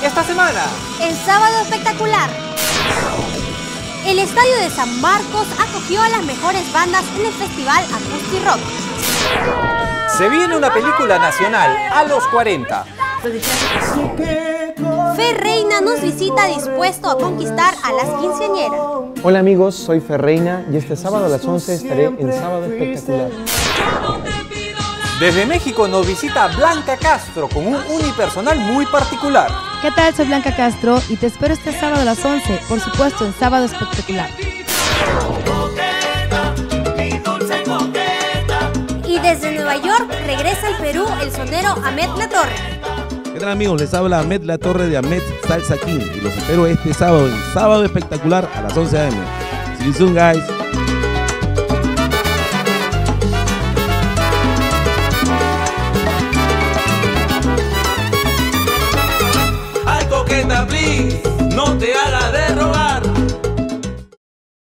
esta semana. El sábado espectacular. El estadio de San Marcos acogió a las mejores bandas en el festival Acoustic Rock. Se viene una película nacional a los 40. Fer Reina nos visita dispuesto a conquistar a las quinceañeras. Hola amigos, soy Fer Reina y este sábado a las 11 estaré en Sábado Espectacular. Desde México nos visita Blanca Castro con un unipersonal muy particular. ¿Qué tal? Soy Blanca Castro y te espero este sábado a las 11, por supuesto en Sábado Espectacular. Y desde Nueva York regresa al Perú el sonero Ahmed Latorre. ¿Qué tal amigos? Les habla Ahmed Latorre de Ahmed Salsa King y los espero este sábado en Sábado Espectacular a las 11 a.m. See you soon, guys. Ay, coqueta, please, no te hagas